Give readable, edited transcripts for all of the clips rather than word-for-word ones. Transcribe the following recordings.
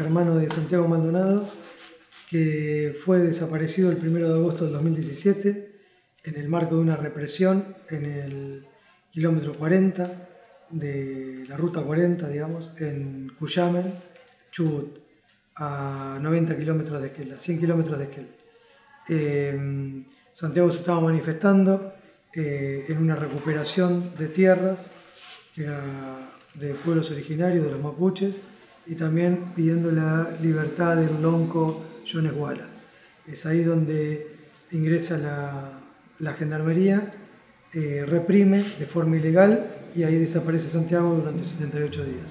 hermano de Santiago Maldonado, que fue desaparecido el 1 de agosto del 2017 en el marco de una represión en el kilómetro 40 de la ruta 40, digamos, en Cuyamen, Chubut, a 90 kilómetros de Esquel, a 100 kilómetros de Esquel. Santiago se estaba manifestando en una recuperación de tierras que era de pueblos originarios, de los mapuches, y también pidiendo la libertad del lonco Yoneshuala. Es ahí donde ingresa la gendarmería, reprime de forma ilegal y ahí desaparece Santiago durante 78 días.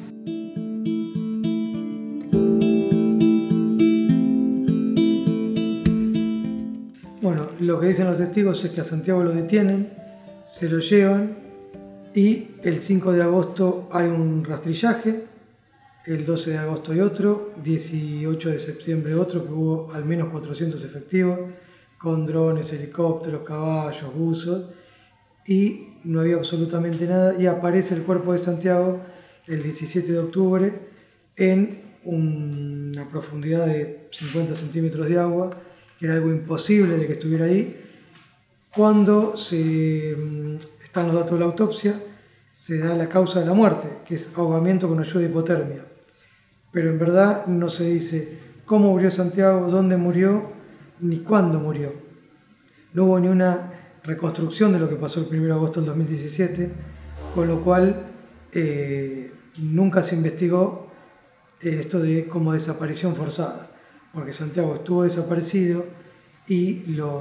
Bueno, lo que dicen los testigos es que a Santiago lo detienen, se lo llevan y el 5 de agosto hay un rastrillaje, el 12 de agosto hay otro, 18 de septiembre otro, que hubo al menos 400 efectivos, con drones, helicópteros, caballos, buzos, y no había absolutamente nada, y aparece el cuerpo de Santiago el 17 de octubre en una profundidad de 50 centímetros de agua, que era algo imposible de que estuviera ahí. Cuando están los datos de la autopsia, se da la causa de la muerte, que es ahogamiento con ayuda de hipotermia. Pero en verdad no se dice cómo murió Santiago, dónde murió, ni cuándo murió. No hubo ni una reconstrucción de lo que pasó el 1 de agosto del 2017, con lo cual nunca se investigó esto de como desaparición forzada, porque Santiago estuvo desaparecido y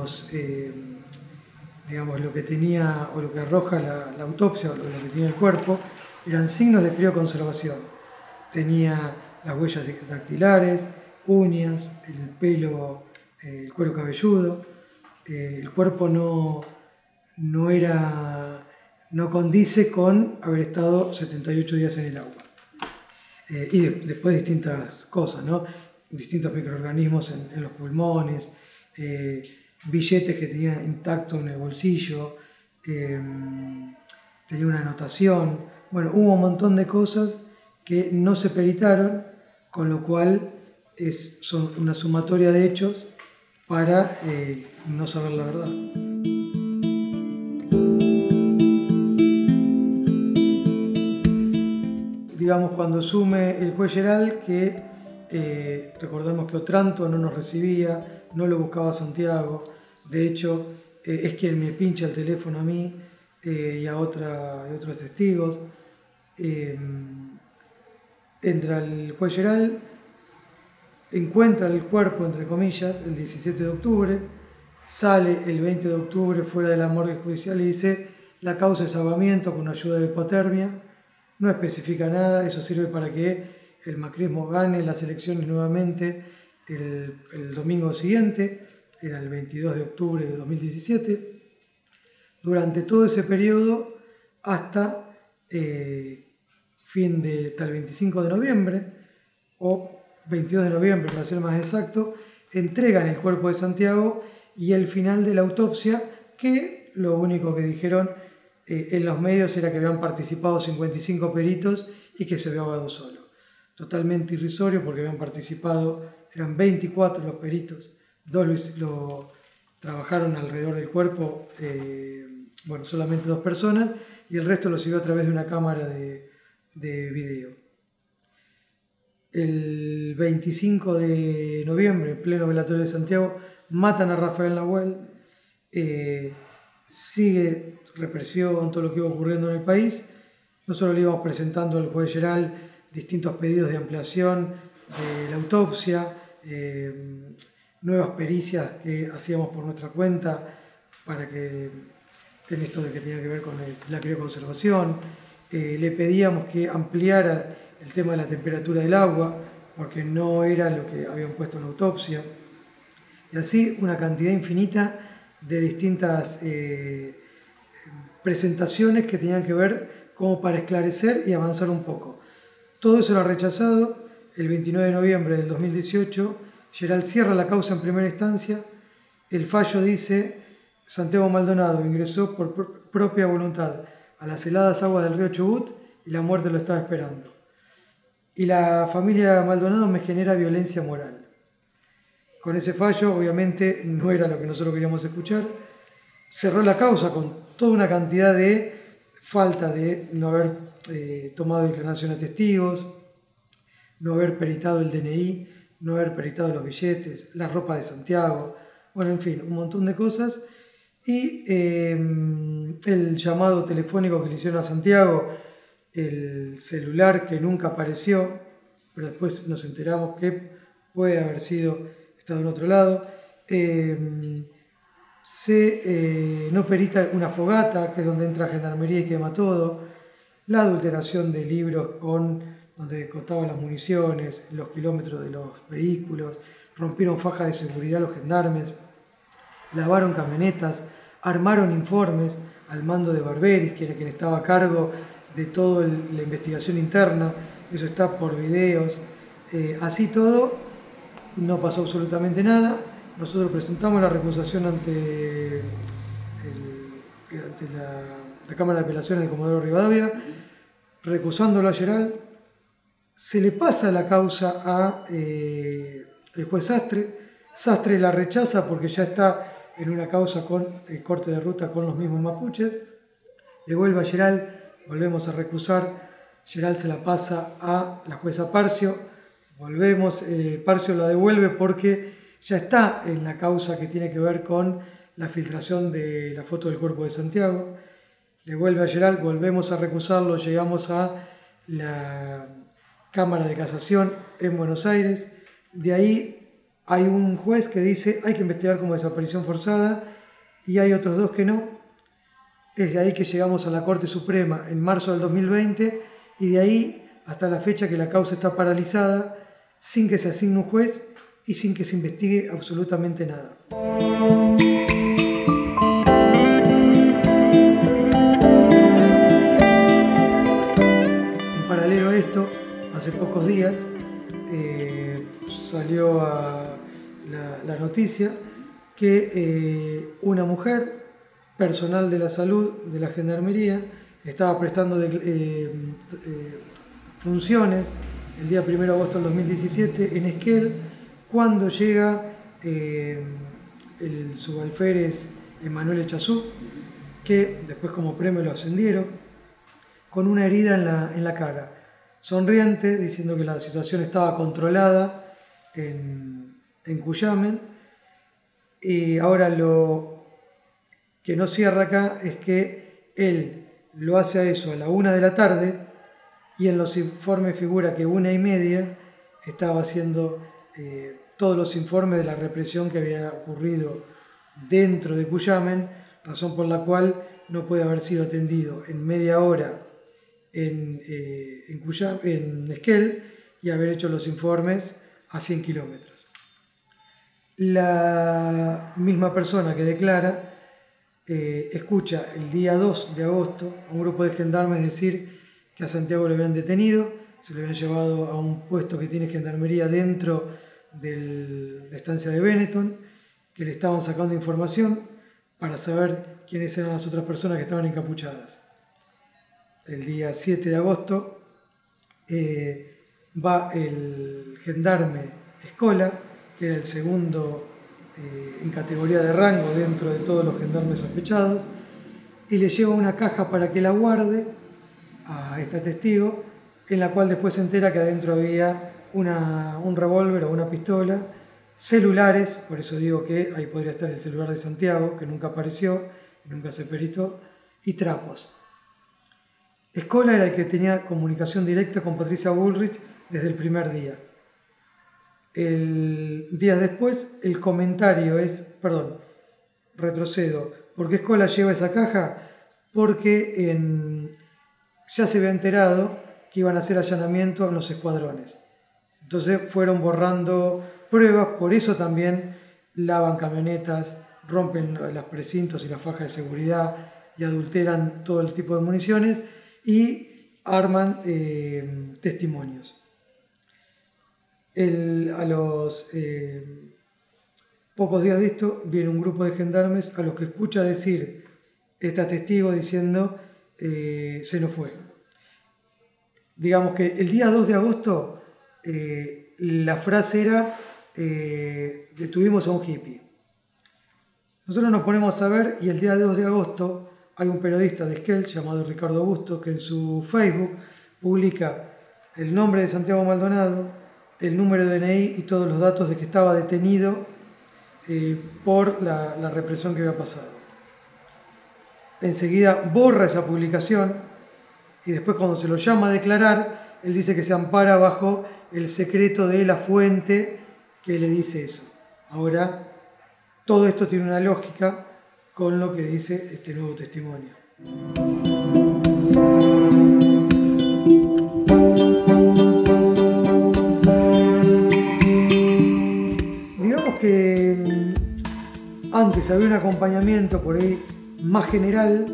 digamos, lo que tenía o lo que arroja la autopsia o lo que tenía el cuerpo eran signos de crioconservación. Tenía las huellas dactilares, uñas, el pelo, el cuero cabelludo. El cuerpo no condice con haber estado 78 días en el agua. Y después distintas cosas, ¿no? Distintos microorganismos en los pulmones, billetes que tenía intacto en el bolsillo, tenía una anotación. Bueno, hubo un montón de cosas que no se peritaron, con lo cual son una sumatoria de hechos para no saber la verdad. Digamos, cuando asume el juez Geral, que recordemos que Otranto no nos recibía, no lo buscaba Santiago, de hecho es quien me pincha el teléfono a mí y a otros testigos. Entra el juez Geral, encuentra el cuerpo, entre comillas, el 17 de octubre, sale el 20 de octubre fuera de la morgue judicial y dice la causa es ahogamiento con ayuda de hipotermia, no especifica nada, eso sirve para que el macrismo gane las elecciones nuevamente el domingo siguiente, era el 22 de octubre de 2017, durante todo ese periodo hasta el 25 de noviembre, o 22 de noviembre para ser más exacto, entregan el cuerpo de Santiago y el final de la autopsia, que lo único que dijeron en los medios era que habían participado 55 peritos y que se había ahogado solo. Totalmente irrisorio porque habían participado, eran 24 los peritos, 2 lo trabajaron alrededor del cuerpo, bueno, solamente 2 personas, y el resto lo siguió a través de una cámara de video. El 25 de noviembre, en pleno velatorio de Santiago, matan a Rafael Nahuel. Sigue represión, todo lo que iba ocurriendo en el país. Nosotros le íbamos presentando al juez Geral distintos pedidos de ampliación de la autopsia, nuevas pericias que hacíamos por nuestra cuenta para que, en esto de que tenía que ver con la crioconservación. Le pedíamos que ampliara el tema de la temperatura del agua, porque no era lo que habían puesto en la autopsia. Y así una cantidad infinita de distintas presentaciones que tenían que ver como para esclarecer y avanzar un poco. Todo eso lo ha rechazado. El 29 de noviembre del 2018, Geral cierra la causa en primera instancia. El fallo dice: Santiago Maldonado ingresó por propia voluntad a las heladas aguas del río Chubut y la muerte lo estaba esperando. y la familia Maldonado me genera violencia moral. Con ese fallo, obviamente, no era lo que nosotros queríamos escuchar. Cerró la causa con toda una cantidad de falta de no haber tomado declaración a testigos, no haber peritado el DNI, no haber peritado los billetes, la ropa de Santiago, bueno, en fin, un montón de cosas. Y el llamado telefónico que le hicieron a Santiago, el celular que nunca apareció, pero después nos enteramos que puede haber estado en otro lado. No perita una fogata, que es donde entra Gendarmería y quema todo. La adulteración de libros donde contaban las municiones, los kilómetros de los vehículos, rompieron fajas de seguridad los gendarmes, lavaron camionetas, armaron informes al mando de Barberis, quien estaba a cargo de toda la investigación interna. Eso está por videos. Así todo, no pasó absolutamente nada. Nosotros presentamos la recusación ante la Cámara de Apelaciones de Comodoro Rivadavia, recusándolo a Geral. Se le pasa la causa a el juez Sastre. Sastre la rechaza porque ya está en una causa con el corte de ruta con los mismos mapuches. Le vuelve a Geral, volvemos a recusar. Geral se la pasa a la jueza Parcio. Parcio la devuelve porque ya está en la causa que tiene que ver con la filtración de la foto del cuerpo de Santiago. Le vuelve a Geral, volvemos a recusarlo, llegamos a la Cámara de Casación en Buenos Aires. De ahí hay un juez que dice hay que investigar como desaparición forzada y hay otros dos que no. Es de ahí que llegamos a la Corte Suprema en marzo del 2020 y de ahí hasta la fecha que la causa está paralizada sin que se asigne un juez y sin que se investigue absolutamente nada. En paralelo a esto, hace pocos días salió la noticia que una mujer, personal de la salud de la Gendarmería, estaba prestando funciones el día 1 de agosto del 2017 en Esquel, cuando llega el subalférez Emanuel Echazú, que después como premio lo ascendieron, con una herida en la cara, sonriente, diciendo que la situación estaba controlada en Cuyamen. Y ahora lo que no cierra acá es que él lo hace a eso a la 1 de la tarde y en los informes figura que 1:30 estaba haciendo todos los informes de la represión que había ocurrido dentro de Cuyamen, razón por la cual no puede haber sido atendido en media hora en Esquel y haber hecho los informes a 100 kilómetros. La misma persona que declara escucha el día 2 de agosto a un grupo de gendarmes decir que a Santiago le habían detenido, se lo habían llevado a un puesto que tiene Gendarmería dentro de la estancia de Benetton, que le estaban sacando información para saber quiénes eran las otras personas que estaban encapuchadas. El día 7 de agosto va el gendarme Escola, que era el segundo en categoría de rango dentro de todos los gendarmes sospechados, y le lleva una caja para que la guarde a este testigo, en la cual después se entera que adentro había un revólver o una pistola, celulares, por eso digo que ahí podría estar el celular de Santiago, que nunca apareció, nunca se peritó, y trapos. Escola era el que tenía comunicación directa con Patricia Bullrich desde el primer día. Días después, el comentario es, retrocedo, ¿por qué Escola lleva esa caja? Porque ya se había enterado que iban a hacer allanamiento en los escuadrones. Entonces fueron borrando pruebas, por eso también lavan camionetas, rompen los precintos y las fajas de seguridad y adulteran todo el tipo de municiones y arman testimonios. A los pocos días de esto viene un grupo de gendarmes a los que escucha decir, está testigo diciendo se nos fue. digamos que el día 2 de agosto la frase era detuvimos a un hippie. Nosotros nos ponemos a ver y el día 2 de agosto hay un periodista de Esquel llamado Ricardo Bustos que en su Facebook publica el nombre de Santiago Maldonado, el número de DNI y todos los datos de que estaba detenido por la represión que había pasado. Enseguida borra esa publicación y después cuando se lo llama a declarar, él dice que se ampara bajo el secreto de la fuente que le dice eso. Ahora, todo esto tiene una lógica con lo que dice este nuevo testimonio. Digamos que antes había un acompañamiento por ahí más general,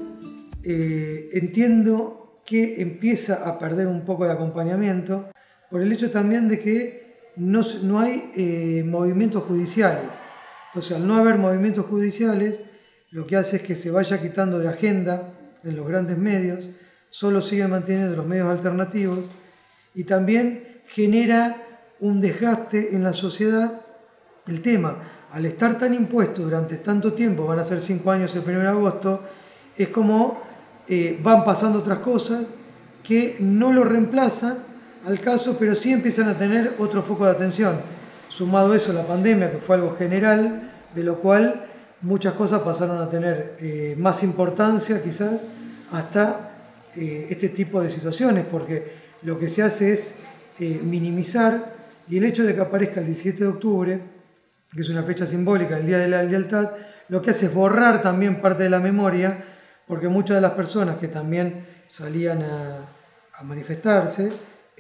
entiendo que empieza a perder un poco de acompañamiento por el hecho también de que no hay movimientos judiciales. Entonces, al no haber movimientos judiciales, lo que hace es que se vaya quitando de agenda en los grandes medios, solo siguen manteniendo los medios alternativos y también genera un desgaste en la sociedad el tema. Al estar tan impuesto durante tanto tiempo, van a ser 5 años el 1 de agosto, es como van pasando otras cosas que no lo reemplazan al caso, pero sí empiezan a tener otro foco de atención. Sumado a eso la pandemia, que fue algo general, de lo cual muchas cosas pasaron a tener más importancia quizás hasta este tipo de situaciones, porque lo que se hace es minimizar, y el hecho de que aparezca el 17 de octubre, que es una fecha simbólica, el Día de la Lealtad, lo que hace es borrar también parte de la memoria, porque muchas de las personas que también salían a manifestarse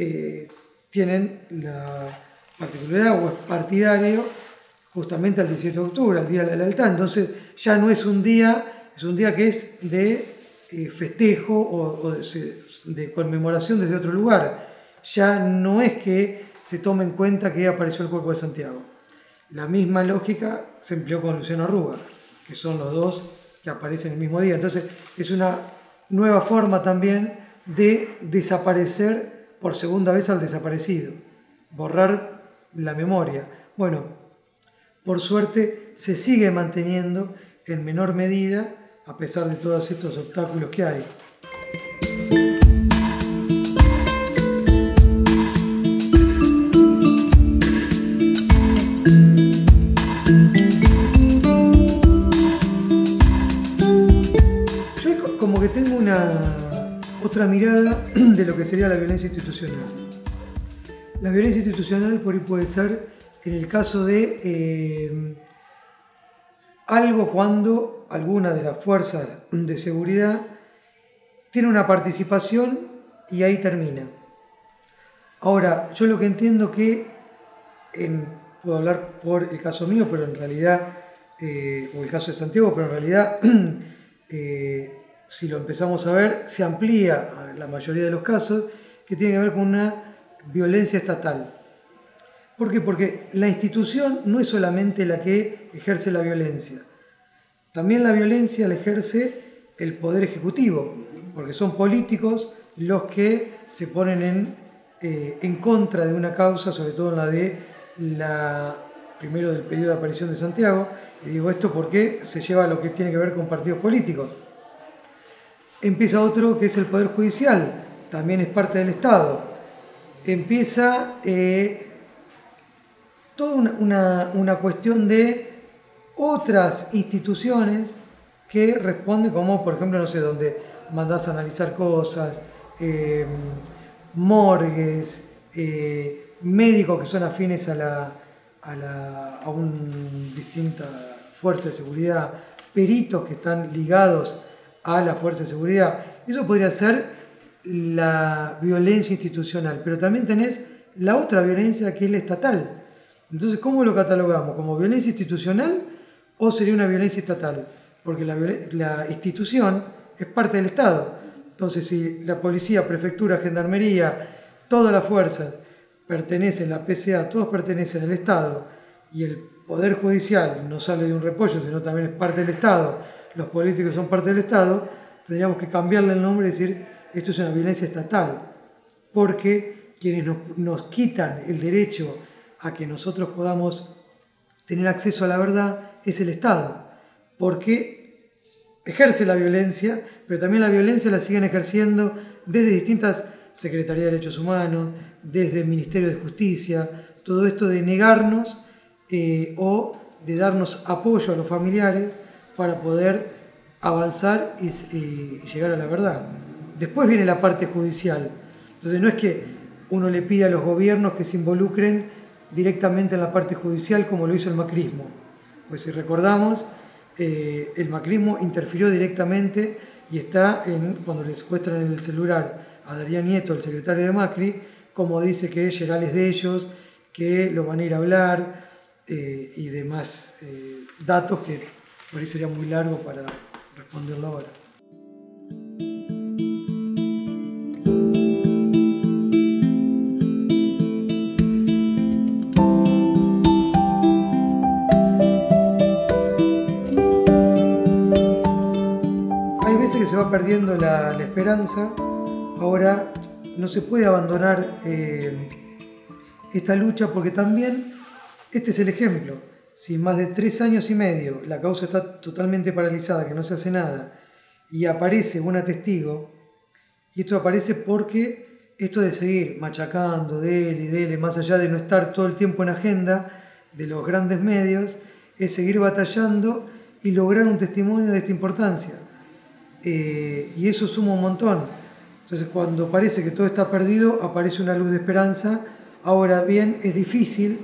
tienen la particularidad o es partidario justamente al 17 de octubre, al Día de la Lealtad. Entonces ya no es un día, es un día que es de festejo o de conmemoración desde otro lugar. Ya no es que se tome en cuenta que apareció el cuerpo de Santiago. La misma lógica se empleó con Luciano Arruga, que son los dos que aparecen el mismo día. Entonces es una nueva forma también de desaparecer por segunda vez al desaparecido, borrar la memoria. Bueno, por suerte se sigue manteniendo en menor medida a pesar de todos estos obstáculos que hay. Yo como que tengo otra mirada de lo que sería la violencia institucional. La violencia institucional por ahí puede ser en el caso de algo cuando alguna de las fuerzas de seguridad tiene una participación y ahí termina. Ahora, yo lo que entiendo que, puedo hablar por el caso mío, pero en realidad, o el caso de Santiago, pero en realidad, si lo empezamos a ver, se amplía a la mayoría de los casos que tiene que ver con una violencia estatal. ¿Por qué? Porque la institución no es solamente la que ejerce la violencia. También la violencia la ejerce el Poder Ejecutivo, porque son políticos los que se ponen en contra de una causa, sobre todo en la de primero del pedido de aparición de Santiago, y digo esto porque se lleva a lo que tiene que ver con partidos políticos. Empieza otro que es el Poder Judicial, también es parte del Estado. Empieza toda una cuestión de otras instituciones que responden, como por ejemplo, no sé, donde mandás a analizar cosas, morgues, médicos que son afines a una distinta fuerza de seguridad, peritos que están ligados a la fuerza de seguridad. Eso podría ser la violencia institucional, pero también tenés la otra violencia que es la estatal. Entonces, ¿cómo lo catalogamos? ¿Como violencia institucional o sería una violencia estatal? Porque la institución es parte del Estado. Entonces, si la policía, prefectura, gendarmería, todas las fuerzas pertenecen, la PCA, todos pertenecen al Estado y el Poder Judicial no sale de un repollo, sino también es parte del Estado, los políticos son parte del Estado, tendríamos que cambiarle el nombre y decir esto es una violencia estatal. porque quienes nos quitan el derecho a que nosotros podamos tener acceso a la verdad es el Estado, porque ejerce la violencia, pero también la violencia la siguen ejerciendo desde distintas Secretarías de Derechos Humanos, desde el Ministerio de Justicia, todo esto de negarnos o de darnos apoyo a los familiares para poder avanzar y llegar a la verdad. Después viene la parte judicial. Entonces no es que uno le pida a los gobiernos que se involucren directamente en la parte judicial como lo hizo el macrismo. Pues si recordamos, el macrismo interfirió directamente y está cuando le secuestran en el celular a Darío Nieto, el secretario de Macri, como dice que Geral es de ellos, que lo van a ir a hablar y demás datos que por ahí sería muy largo para responderlo ahora. Hay veces que se va perdiendo la esperanza. Ahora no se puede abandonar esta lucha porque también este es el ejemplo. Si más de 3 años y medio la causa está totalmente paralizada, que no se hace nada, y aparece una testigo, y esto aparece porque esto de seguir machacando, dele, más allá de no estar todo el tiempo en agenda de los grandes medios, es seguir batallando y lograr un testimonio de esta importancia. Y eso suma un montón. Entonces cuando parece que todo está perdido, aparece una luz de esperanza. Ahora bien, es difícil,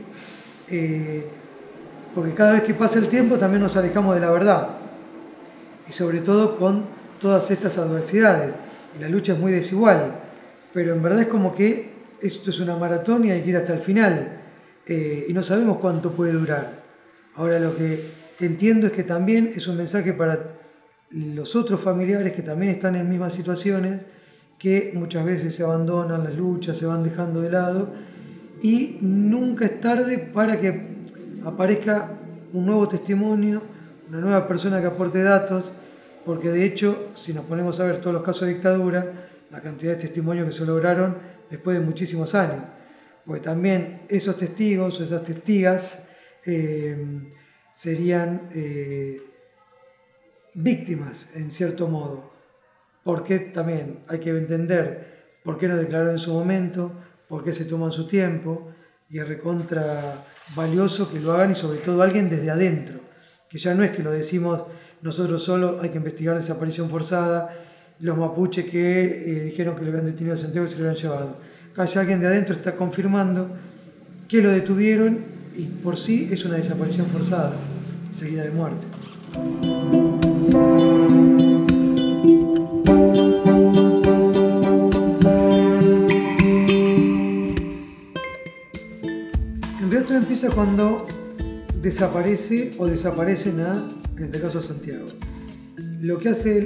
porque cada vez que pasa el tiempo también nos alejamos de la verdad. Y sobre todo con todas estas adversidades. Y la lucha es muy desigual. Pero en verdad es como que esto es una maratón y hay que ir hasta el final. Y no sabemos cuánto puede durar. Ahora lo que entiendo es que también es un mensaje para los otros familiares que también están en mismas situaciones, que muchas veces se abandonan las luchas, se van dejando de lado, y nunca es tarde para que aparezca un nuevo testimonio, una nueva persona que aporte datos, porque de hecho, si nos ponemos a ver todos los casos de dictadura, la cantidad de testimonios que se lograron después de muchísimos años, porque también esos testigos o esas testigas serían víctimas en cierto modo, porque también hay que entender por qué no declararon en su momento, por qué se toman su tiempo, y es recontra valioso que lo hagan y sobre todo alguien desde adentro, que ya no es que lo decimos nosotros solos, hay que investigar desaparición forzada, los mapuches que dijeron que lo habían detenido en Santiago y se lo habían llevado. Acá ya alguien de adentro está confirmando que lo detuvieron y por sí es una desaparición forzada, seguida de muerte. El resto empieza cuando desaparece o desaparecen en este caso, Santiago. Lo que hace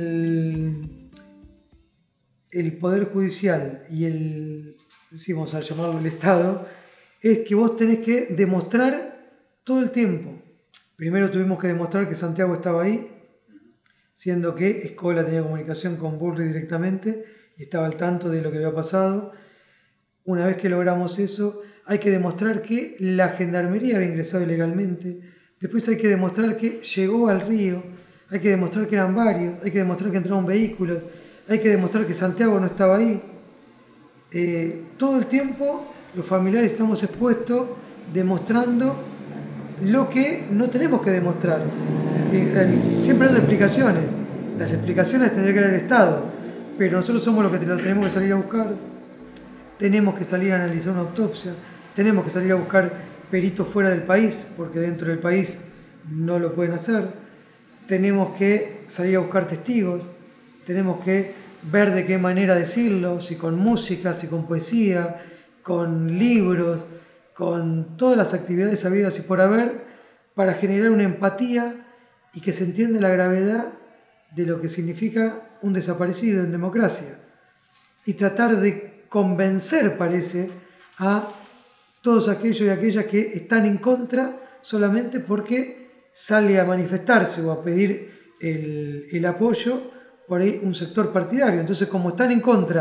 el Poder Judicial y decimos al llamarlo el Estado, es que vos tenés que demostrar todo el tiempo. Primero tuvimos que demostrar que Santiago estaba ahí, siendo que Escola tenía comunicación con Bullrich directamente y estaba al tanto de lo que había pasado. Una vez que logramos eso, hay que demostrar que la gendarmería había ingresado ilegalmente. Después hay que demostrar que llegó al río. Hay que demostrar que eran varios. Hay que demostrar que entraron vehículos. Hay que demostrar que Santiago no estaba ahí. Todo el tiempo los familiares estamos expuestos demostrando lo que no tenemos que demostrar. Siempre dando explicaciones. Las explicaciones tendría que dar el Estado, pero nosotros somos los que tenemos que salir a buscar. Tenemos que salir a analizar una autopsia, tenemos que salir a buscar peritos fuera del país, porque dentro del país no lo pueden hacer. Tenemos que salir a buscar testigos, tenemos que ver de qué manera decirlo, si con música, si con poesía, con libros, con todas las actividades habidas y por haber, para generar una empatía y que se entienda la gravedad de lo que significa un desaparecido en democracia. Y tratar de convencer, parece, a todos aquellos y aquellas que están en contra solamente porque sale a manifestarse o a pedir el apoyo por ahí un sector partidario. Entonces, como están en contra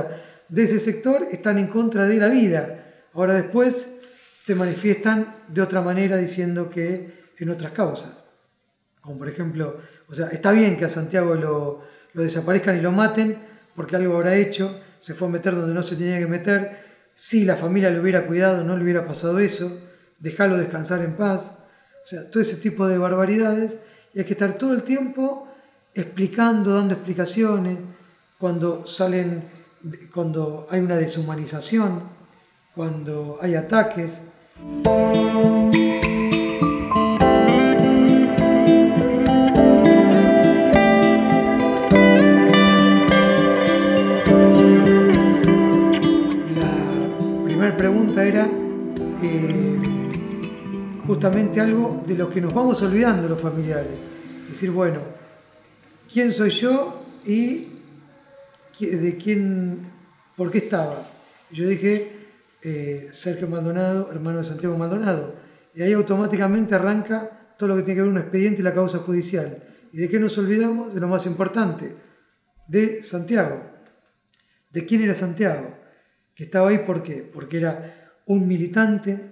de ese sector están en contra de la vida. Ahora después se manifiestan de otra manera diciendo que en otras causas. Como por ejemplo, o sea, está bien que a Santiago lo desaparezcan y lo maten porque algo habrá hecho, se fue a meter donde no se tenía que meter. Si la familia lo hubiera cuidado, no le hubiera pasado eso, dejarlo descansar en paz. O sea, todo ese tipo de barbaridades. Y hay que estar todo el tiempo explicando, dando explicaciones, cuando hay una deshumanización, cuando hay ataques. La pregunta era justamente algo de lo que nos vamos olvidando los familiares. Es decir, bueno, ¿quién soy yo y por qué estaba? Yo dije, Sergio Maldonado, hermano de Santiago Maldonado. Y ahí automáticamente arranca todo lo que tiene que ver con un expediente y la causa judicial. ¿Y de qué nos olvidamos? De lo más importante, de Santiago. ¿De quién era Santiago? Que estaba ahí, ¿por qué? Porque era un militante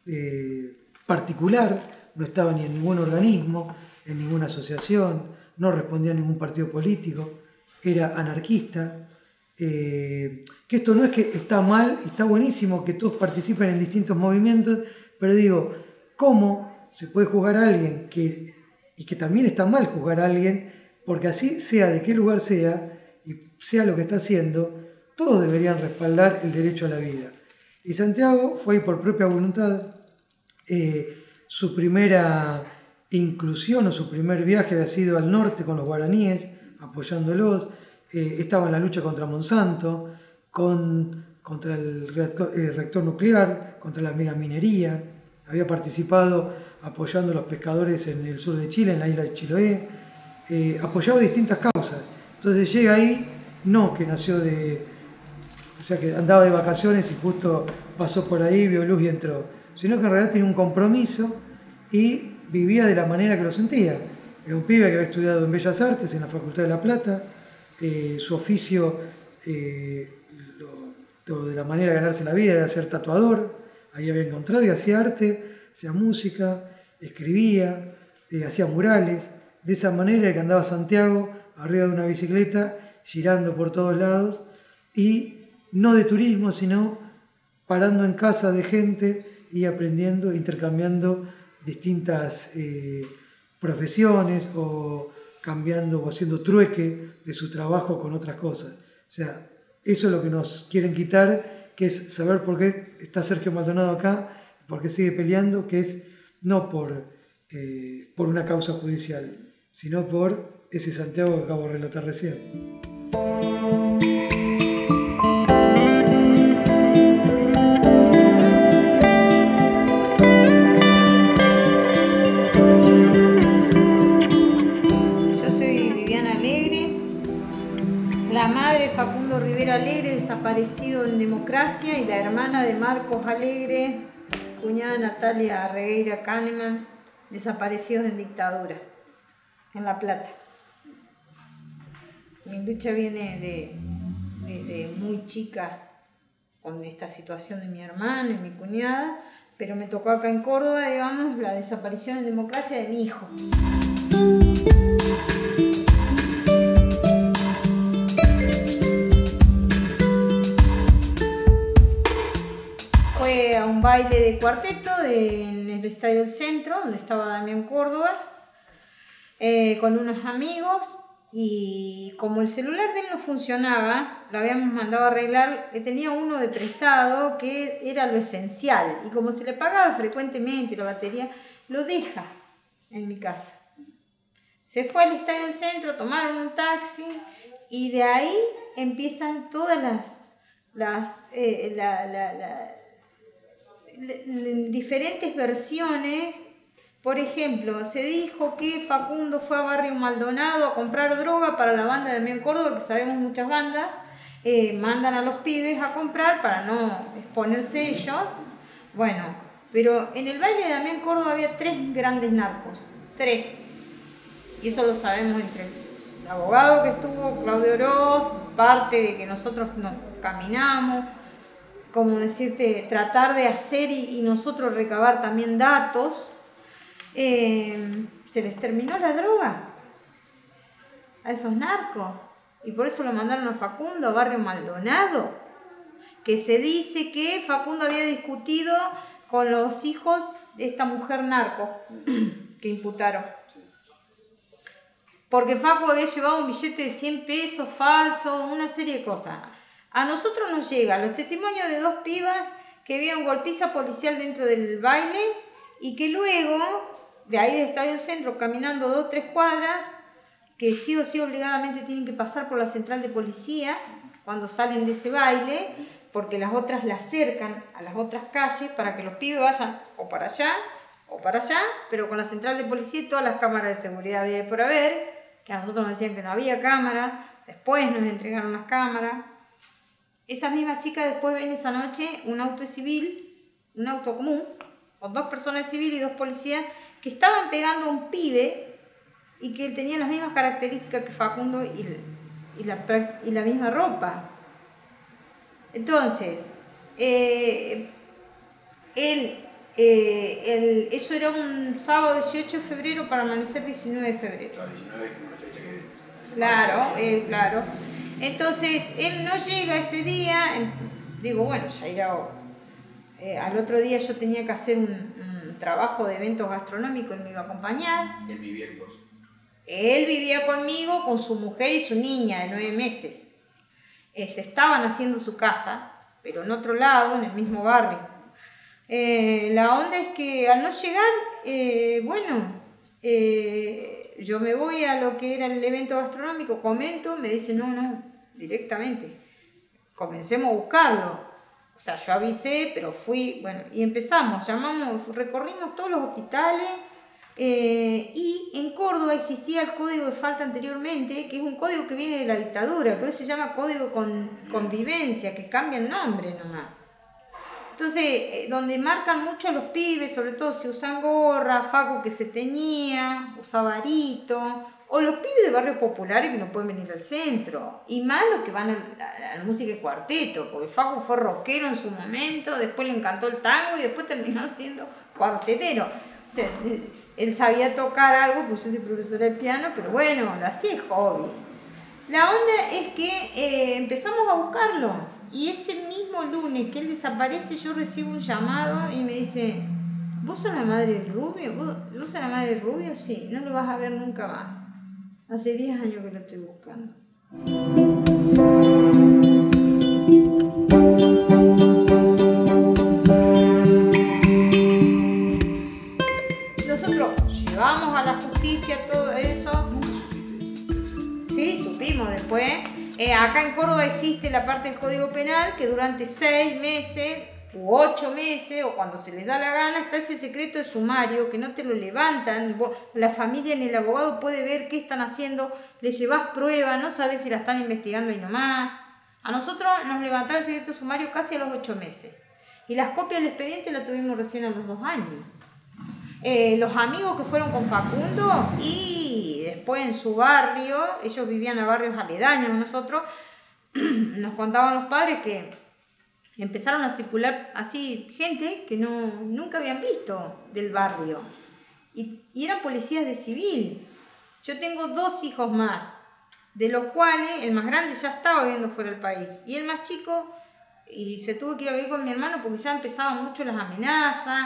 particular, no estaba ni en ningún organismo, en ninguna asociación, no respondía a ningún partido político, era anarquista. Que esto no es que está mal, está buenísimo que todos participen en distintos movimientos, pero digo, ¿cómo se puede juzgar a alguien y que también está mal juzgar a alguien, porque así sea de qué lugar sea y sea lo que está haciendo, todos deberían respaldar el derecho a la vida? Y Santiago fue ahí por propia voluntad. Su primera inclusión o su primer viaje había sido al norte con los guaraníes, apoyándolos. Estaba en la lucha contra Monsanto, contra el reactor nuclear, contra la megaminería. Había participado apoyando a los pescadores en el sur de Chile, en la isla de Chiloé. Apoyaba distintas causas. Entonces llega ahí, no que nació o sea, que andaba de vacaciones y justo pasó por ahí, vio luz y entró, sino que en realidad tenía un compromiso y vivía de la manera que lo sentía. Era un pibe que había estudiado en Bellas Artes, en la Facultad de La Plata. Su oficio, de la manera de ganarse la vida, era ser tatuador. Ahí había encontrado y hacía arte, hacía música, escribía, hacía murales. De esa manera era que andaba Santiago arriba de una bicicleta, girando por todos lados, y no de turismo, sino parando en casa de gente y aprendiendo, intercambiando distintas profesiones o cambiando o haciendo trueque de su trabajo con otras cosas. O sea, eso es lo que nos quieren quitar, que es saber por qué está Sergio Maldonado acá, por qué sigue peleando, que es no por una causa judicial, sino por ese Santiago que acabo de relatar recién. La madre Facundo Rivera Alegre, desaparecido en Democracia, y la hermana de Marcos Alegre, cuñada Natalia Regueira Kahneman, desaparecidos en dictadura, en La Plata. Mi lucha viene desde muy chica con esta situación de mi hermana y mi cuñada, pero me tocó acá en Córdoba, digamos, la desaparición en Democracia de mi hijo. Fue a un baile de cuarteto en el Estadio del Centro, donde estaba Damián Córdoba, con unos amigos, y como el celular de él no funcionaba, lo habíamos mandado a arreglar, tenía uno de prestado que era lo esencial, y como se le pagaba frecuentemente la batería, lo deja en mi casa. Se fue al Estadio del Centro, tomaron un taxi, y de ahí empiezan todas las diferentes versiones. Por ejemplo, se dijo que Facundo fue a Barrio Maldonado a comprar droga para la banda de Damián Córdoba, que sabemos muchas bandas mandan a los pibes a comprar para no exponerse ellos. Bueno, pero en el baile de Damián Córdoba había 3 grandes narcos, 3, y eso lo sabemos abogado que estuvo, Claudio Oroz, parte de que nosotros nos caminamos, como decirte, tratar de hacer y nosotros recabar también datos, se les terminó la droga a esos narcos. Y por eso lo mandaron a Facundo, a Barrio Maldonado, que se dice que Facundo había discutido con los hijos de esta mujer narco que imputaron. Porque Facu había llevado un billete de 100 pesos falso, una serie de cosas. A nosotros nos llegan los testimonios de 2 pibas que vieron golpiza policial dentro del baile y que luego, de ahí del Estadio Centro, caminando 2 o 3 cuadras, que sí o sí obligadamente tienen que pasar por la central de policía cuando salen de ese baile, porque las otras la acercan a las otras calles para que los pibes vayan o para allá, pero con la central de policía y todas las cámaras de seguridad había por haber, que a nosotros nos decían que no había cámaras, después nos entregaron las cámaras. Esas mismas chicas después ven esa noche un auto civil, un auto común, con 2 personas civiles y 2 policías, que estaban pegando a un pibe y que tenían las mismas características que Facundo y la misma ropa. Entonces, eso era un sábado 18 de febrero para amanecer 19 de febrero. Claro, 19 es como la fecha que Claro, claro. Entonces, él no llega ese día, digo, bueno, ya irá. Al otro día yo tenía que hacer un trabajo de eventos gastronómicos, él me iba a acompañar. ¿Él vivía con vos? Él vivía conmigo, con su mujer y su niña de 9 meses. Se estaban haciendo su casa, pero en otro lado, en el mismo barrio. La onda es que al no llegar, yo me voy a lo que era el evento gastronómico, comento, me dice no, directamente, comencemos a buscarlo. O sea, yo avisé, pero fui, bueno, y empezamos, recorrimos todos los hospitales, y en Córdoba existía el código de falta anteriormente, que es un código que viene de la dictadura, que hoy se llama código de convivencia, que cambia el nombre nomás. Entonces, donde marcan mucho a los pibes, sobre todo si usan gorra, Facu que se teñía, usaba arito, o los pibes de barrios populares que no pueden venir al centro, y más los que van a la música de cuarteto, porque Facu fue rockero en su momento, después le encantó el tango y después terminó siendo cuartetero. O sea, él sabía tocar algo, pues yo soy profesora de piano, pero bueno, lo hacía de hobby. La onda es que empezamos a buscarlo, y ese mismo lunes que él desaparece, yo recibo un llamado y me dice: ¿vos sos la madre del Rubio? ¿Vos sos la madre del Rubio? Sí, no lo vas a ver nunca más. Hace 10 años que lo estoy buscando. Nosotros llevamos a la justicia todo eso. Sí, supimos después. Acá en Córdoba existe la parte del Código Penal que durante 6 meses u 8 meses, o cuando se les da la gana, está ese secreto de sumario que no te lo levantan. La familia ni el abogado puede ver qué están haciendo, le llevas pruebas, no sabes si la están investigando ahí nomás. A nosotros nos levantaron el secreto de sumario casi a los 8 meses. Y las copias del expediente las tuvimos recién a los 2 años. Los amigos que fueron con Facundo y después en su barrio, ellos vivían a barrios aledaños a nosotros, nos contaban los padres que empezaron a circular así gente que nunca habían visto del barrio y eran policías de civil. Yo tengo 2 hijos más, de los cuales el más grande ya estaba viviendo fuera del país y el más chico y se tuvo que ir a vivir con mi hermano porque ya empezaban mucho las amenazas.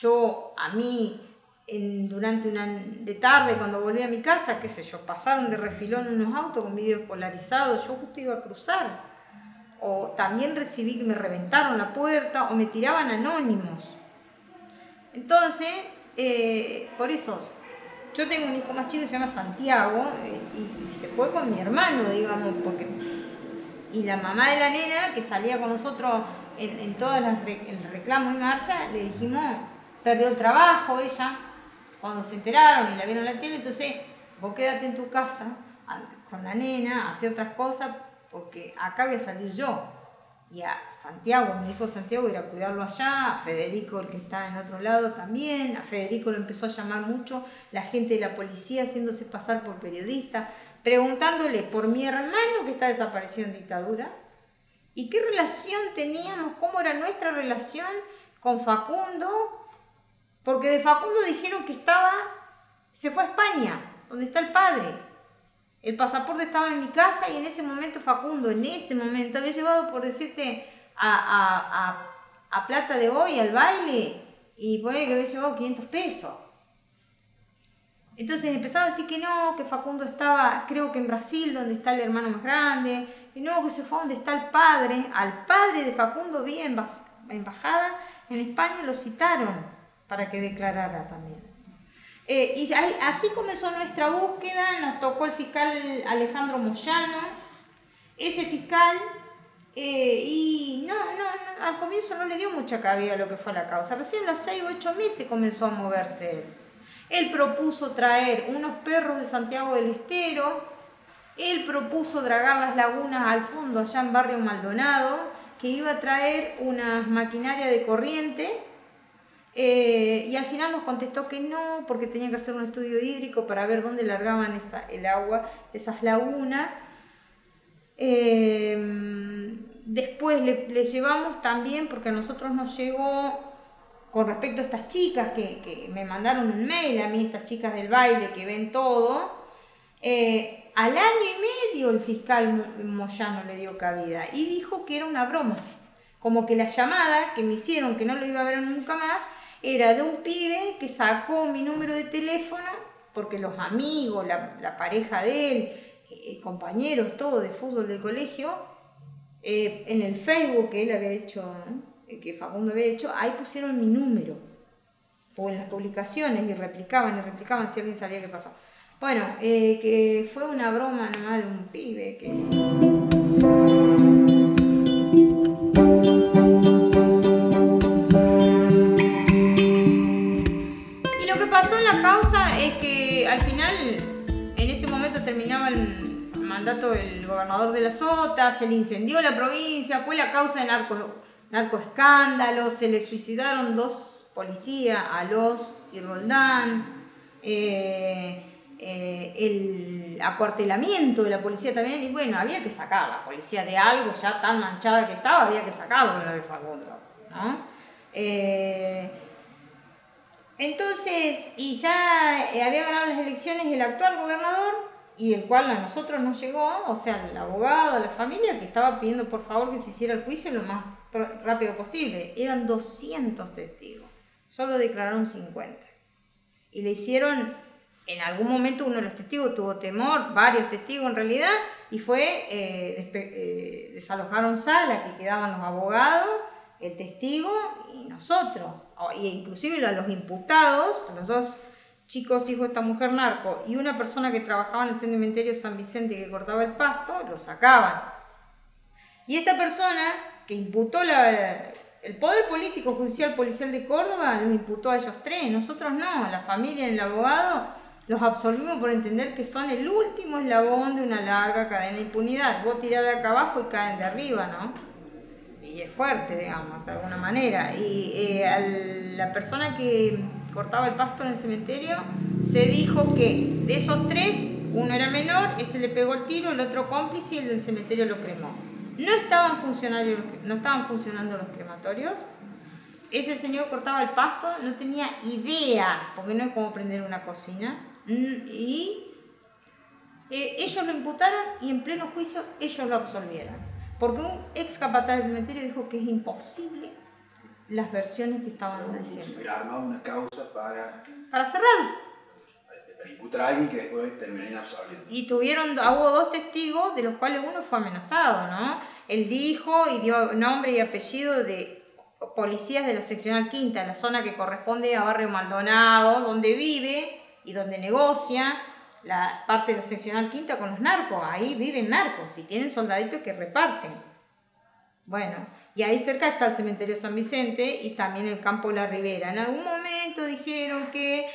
Durante de tarde cuando volví a mi casa, qué sé yo, pasaron de refilón unos autos con vidrios polarizados, yo justo iba a cruzar. O también recibí que me reventaron la puerta o me tiraban anónimos. Entonces, por eso, yo tengo un hijo más chico que se llama Santiago y se fue con mi hermano, digamos, y la mamá de la nena que salía con nosotros en todas el reclamo y marcha, le dijimos, perdió el trabajo ella, cuando se enteraron y la vieron en la tele, entonces vos quédate en tu casa con la nena, hace otras cosas, porque acá voy a salir yo. Y a Santiago, mi hijo Santiago, ir a cuidarlo allá, a Federico, el que está en otro lado también, a Federico lo empezó a llamar mucho la gente de la policía haciéndose pasar por periodista, preguntándole por mi hermano que está desaparecido en dictadura y qué relación teníamos, cómo era nuestra relación con Facundo, porque de Facundo dijeron que se fue a España, donde está el padre. El pasaporte estaba en mi casa y en ese momento Facundo, había llevado, por decirte, a Plata de Hoy, al baile, y ponele que había llevado 500 pesos. Entonces empezaron a decir que no, que Facundo estaba, creo que en Brasil, donde está el hermano más grande, y no, que se fue donde está el padre. Al padre de Facundo vía embajada en España, lo citaron para que declarara también. Y así comenzó nuestra búsqueda, nos tocó el fiscal Alejandro Moyano, ese fiscal, y no, al comienzo no le dio mucha cabida a lo que fue la causa, recién a los 6 o 8 meses comenzó a moverse él. Él propuso traer unos perros de Santiago del Estero, él propuso dragar las lagunas al fondo, allá en Barrio Maldonado, que iba a traer unas maquinarias de corriente, y al final nos contestó que no, porque tenían que hacer un estudio hídrico para ver dónde largaban el agua, esas lagunas. Después le llevamos también, porque a nosotros nos llegó, con respecto a estas chicas que me mandaron un mail a mí, estas chicas del baile que ven todo, al año y medio el fiscal Moyano le dio cabida y dijo que era una broma, como que la llamada que me hicieron, que no lo iba a ver nunca más, era de un pibe que sacó mi número de teléfono, porque los amigos, la pareja de él, compañeros, todo de fútbol del colegio, en el Facebook que él había hecho, que Facundo había hecho, ahí pusieron mi número, o en las publicaciones, y replicaban si alguien sabía qué pasó. Bueno, que fue una broma nomás de un pibe que... Y lo que pasó en la causa es que al final, en ese momento terminaba el mandato del gobernador de la Sota, se le incendió la provincia, fue la causa de narcoescándalo, se le suicidaron 2 policías, Alós y Roldán, el acuartelamiento de la policía también, y bueno, había que sacar a la policía de algo ya tan manchada que estaba, había que sacarlo en lo de Facundo, ¿no? Entonces, y ya había ganado las elecciones el actual gobernador, y el cual a nosotros nos llegó, o sea, el abogado, la familia, que estaba pidiendo por favor que se hiciera el juicio lo más rápido posible. Eran 200 testigos, solo declararon 50. Y le hicieron, en algún momento uno de los testigos tuvo temor, varios testigos en realidad, y desalojaron sala, que quedaban los abogados, el testigo y nosotros. E inclusive a los imputados, a los 2 chicos hijos de esta mujer narco y una persona que trabajaba en el cementerio San Vicente que cortaba el pasto, lo sacaban. Y esta persona que imputó el poder político, judicial, policial de Córdoba, los imputó a ellos 3, nosotros no, la familia y el abogado los absolvimos por entender que son el último eslabón de una larga cadena de impunidad. Vos tirás de acá abajo y caen de arriba, ¿no? Y es fuerte, digamos, de alguna manera. Y a la persona que cortaba el pasto en el cementerio se dijo que de esos 3, uno era menor, ese le pegó el tiro, el otro cómplice y el del cementerio lo cremó. No estaban funcionando los crematorios. Ese señor cortaba el pasto, no tenía idea, porque no es como prender una cocina. Y ellos lo imputaron y en pleno juicio ellos lo absolvieron. Porque un ex capataz del cementerio dijo que es imposible las versiones que estaban diciendo. Si hubiera armado una causa para cerrar. Para imputar a alguien que después terminaría absolviendo. Y hubo 2 testigos, de los cuales uno fue amenazado, ¿no? Él dijo y dio nombre y apellido de policías de la seccional quinta, la zona que corresponde a Barrio Maldonado, donde vive y donde negocia la parte de la seccional quinta con los narcos. Ahí viven narcos y tienen soldaditos que reparten. Bueno, y ahí cerca está el cementerio San Vicente y también el campo La Ribera. En algún momento dijeron que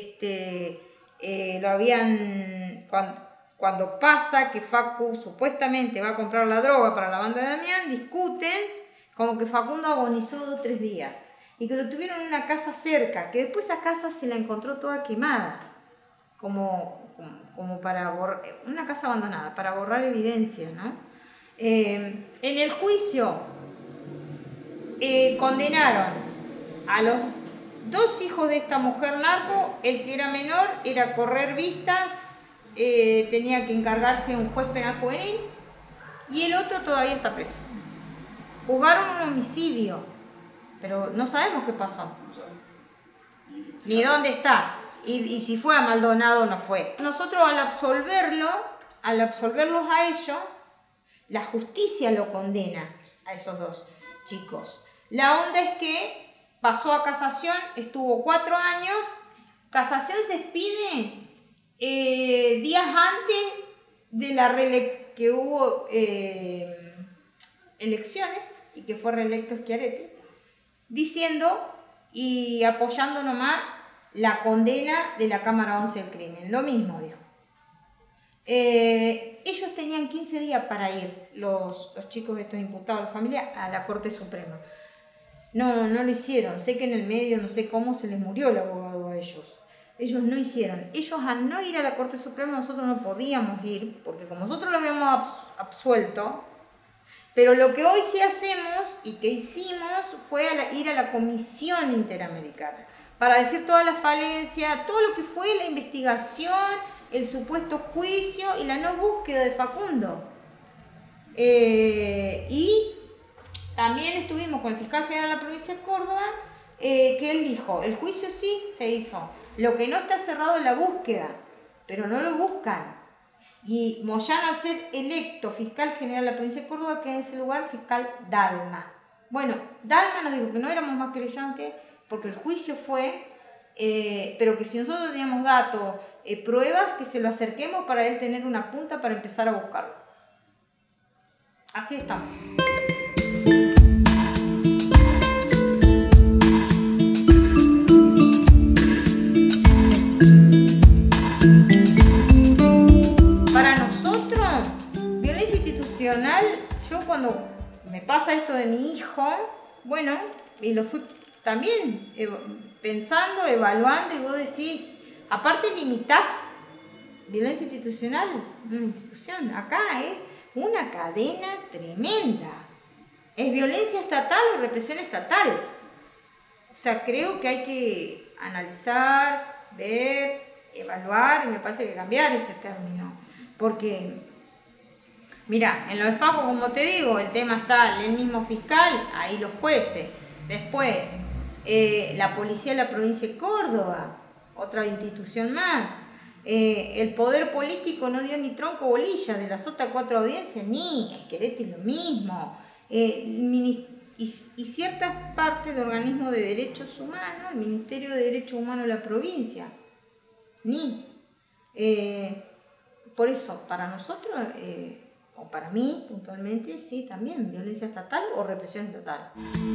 lo habían, cuando pasa que Facu supuestamente va a comprar la droga para la banda de Damián, discuten como que Facundo agonizó 2 o 3 días y que lo tuvieron en una casa cerca, que después esa casa se la encontró toda quemada. como para borrar, una casa abandonada, para borrar evidencias, ¿no? En el juicio condenaron a los 2 hijos de esta mujer narco. El que era menor era correr vistas, tenía que encargarse de un juez penal juvenil, y el otro todavía está preso. Juzgaron un homicidio, pero no sabemos qué pasó, ni dónde está, y si fue a Maldonado o no fue. Nosotros al absolverlos a ellos, la justicia lo condena a esos 2 chicos. La onda es que pasó a casación, estuvo 4 años, casación se expide días antes de la que hubo elecciones y que fue reelecto Schiaretti, diciendo y apoyando nomás la condena de la Cámara 11 del crimen. Lo mismo dijo. Ellos tenían 15 días para ir, los chicos de estos imputados, la familia, a la Corte Suprema. No lo hicieron. Sé que en el medio, no sé cómo, se les murió el abogado a ellos. Ellos no hicieron. Ellos, al no ir a la Corte Suprema, nosotros no podíamos ir, porque como nosotros lo habíamos absuelto, pero lo que hoy sí hacemos y que hicimos fue ir a la Comisión Interamericana para decir todas las falencias, todo lo que fue la investigación, el supuesto juicio y la no búsqueda de Facundo. Y también estuvimos con el fiscal general de la provincia de Córdoba, que él dijo, el juicio sí se hizo, lo que no está cerrado es la búsqueda, pero no lo buscan. Y Moyano, al ser electo fiscal general de la provincia de Córdoba, queda en ese lugar fiscal Dalma. Bueno, Dalma nos dijo que no éramos más querellantes porque el juicio fue, pero que si nosotros teníamos datos, pruebas, que se lo acerquemos para él tener una punta para empezar a buscarlo. Así estamos. Yo cuando me pasa esto de mi hijo, bueno, y lo fui también pensando, evaluando, y vos decís, aparte limitás violencia institucional, una institución, acá es una cadena tremenda. Es violencia estatal o represión estatal. O sea, creo que hay que analizar, ver, evaluar, y me parece que cambiar ese término, porque mira, en lo de Facu, como te digo, el tema está el mismo fiscal, ahí los jueces. Después, la policía de la provincia de Córdoba, otra institución más. El poder político no dio ni tronco bolilla de las otras 4 audiencias, ni Schiaretti lo mismo. Y ciertas partes de organismos de derechos humanos, el Ministerio de Derechos Humanos de la provincia, ni. Por eso, para nosotros... o para mí, puntualmente, sí, también, violencia estatal o represión estatal.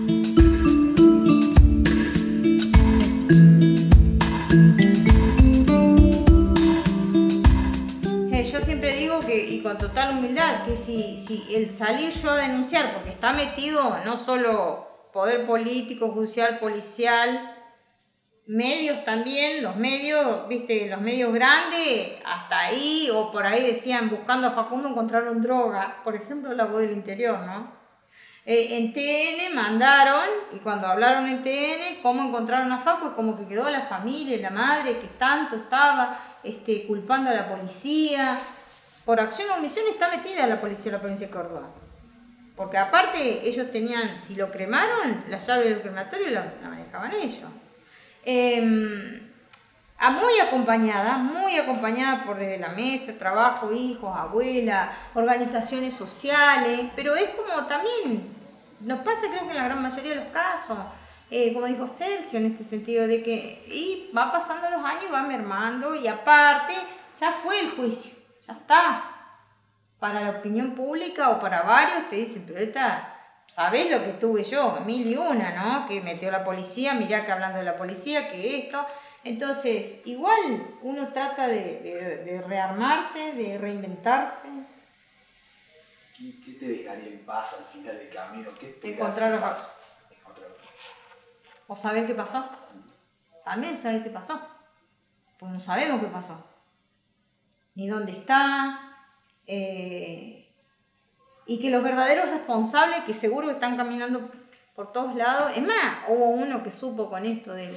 Yo siempre digo que, y con total humildad, que si el salir yo a denunciar, porque está metido no solo poder político, judicial, policial, medios también, los medios, viste, los medios grandes, hasta ahí, o por ahí decían, buscando a Facundo encontraron droga, por ejemplo, La Voz del Interior, ¿no? En TN mandaron, y cuando hablaron en TN, cómo encontraron a Facu, es como que quedó la familia, la madre, que tanto estaba culpando a la policía. Por acción o omisión está metida la policía de la provincia de Córdoba. Porque aparte, ellos tenían, si lo cremaron, la llave del crematorio la manejaban ellos. Muy acompañada por desde la mesa, trabajo, hijos, abuela, organizaciones sociales, pero es como también, nos pasa creo que en la gran mayoría de los casos, como dijo Sergio, en este sentido de que y va pasando los años y va mermando, y aparte ya fue el juicio, ya está. Para la opinión pública o para varios te dicen, pero esta... ¿Sabés lo que tuve yo? 1001, ¿no? Que metió la policía, mirá que hablando de la policía, que esto. Entonces, igual uno trata de rearmarse, de reinventarse. ¿Qué te dejaría en paz al final del camino? ¿Qué te Encontrar paz. ¿O saber qué pasó? También saber qué pasó. Pues no sabemos qué pasó. ni dónde está, y que los verdaderos responsables, que seguro están caminando por todos lados, es más, hubo uno que supo con esto de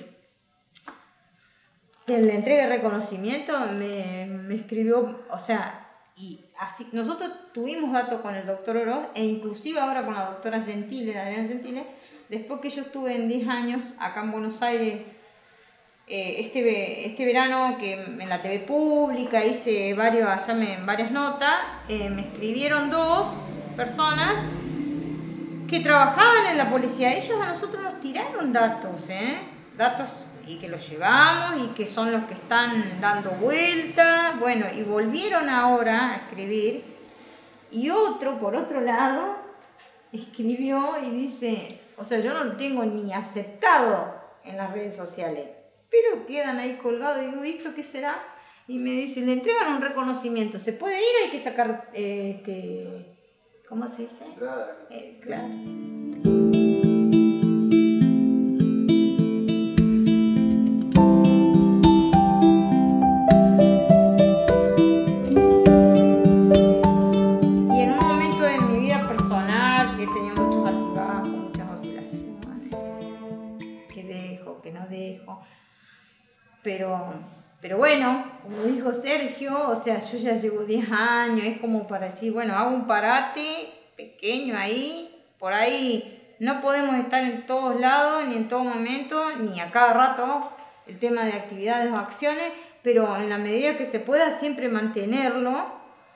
la entrega de reconocimiento, me escribió, o sea, y así, nosotros tuvimos datos con el doctor Oroz, e inclusive ahora con la doctora Gentile, la Adriana Gentile, después que yo estuve en 10 años acá en Buenos Aires, este verano que en la TV pública hice varias notas, me escribieron 2 personas que trabajaban en la policía. Ellos a nosotros nos tiraron datos, datos, y que los llevamos y que son los que están dando vueltas, bueno, y volvieron ahora a escribir, y otro, por otro lado, escribió y dice, o sea, yo no lo tengo ni aceptado en las redes sociales, pero quedan ahí colgados. Digo, ¿y esto qué será? Y me dice, le entregan un reconocimiento, ¿se puede ir? Hay que sacar, ¿cómo se dice? Claro. Y en un momento de mi vida personal, que he tenido muchos altibajos, muchas oscilaciones, que dejo, que no dejo, pero bueno, como dijo Sergio, o sea, yo ya llevo 10 años, es como para decir, bueno, hago un parate pequeño ahí, por ahí no podemos estar en todos lados, ni en todo momento, ni a cada rato, el tema de actividades o acciones, pero en la medida que se pueda siempre mantenerlo,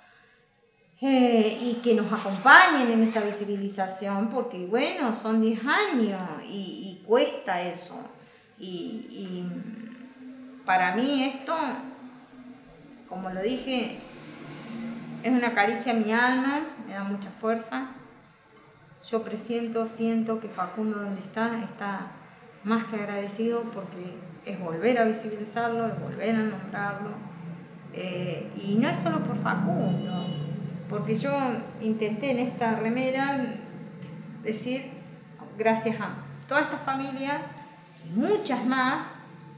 y que nos acompañen en esa visibilización, porque bueno, son 10 años y cuesta eso, y para mí esto, como lo dije, es una caricia a mi alma, me da mucha fuerza. Yo siento que Facundo, donde está más que agradecido, porque es volver a visibilizarlo, es volver a nombrarlo. Y no es solo por Facundo, porque yo intenté en esta remera decir, gracias a toda esta familia y muchas más,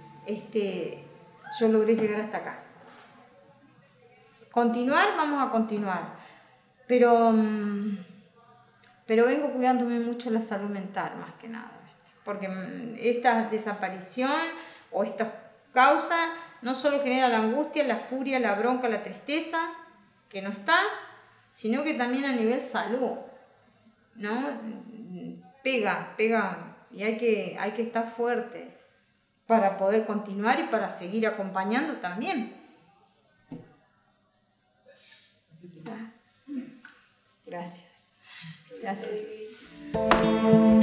yo logré llegar hasta acá. Continuar, vamos a continuar, pero vengo cuidándome mucho la salud mental, más que nada, ¿viste? Porque esta desaparición o esta causa no solo genera la angustia, la furia, la bronca, la tristeza, que no está, sino que también a nivel salud, ¿no? Pega, y hay que estar fuerte para poder continuar y para seguir acompañando también. Gracias. Gracias.